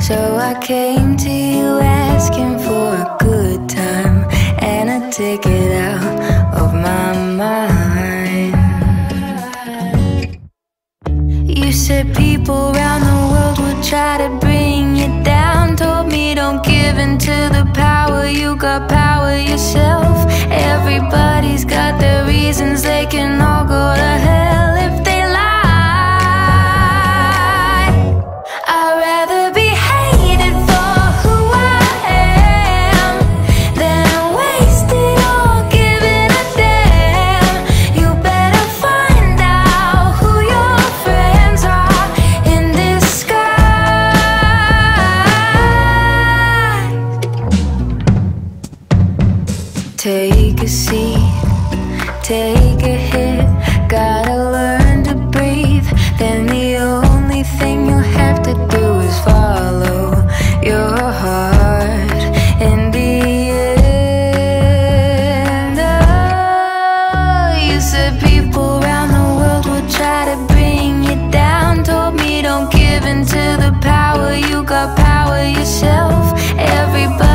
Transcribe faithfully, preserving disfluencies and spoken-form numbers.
So I came to you asking for a good time and a ticket out of my mind. You said people around the world would try to bring you down. Told me don't give in to the power, you got power yourself. Everybody's got their reasons, they can all go to hell if they lie. I'd rather be hated for who I am than wasted or giving a damn. You better find out who your friends are in disguise. Take a seat, take a hit, gotta learn to breathe. Then the only thing you'll have to do is follow your heart in the end. Oh, you said people around the world would try to bring you down. Told me don't give in to the power, you got power yourself. Everybody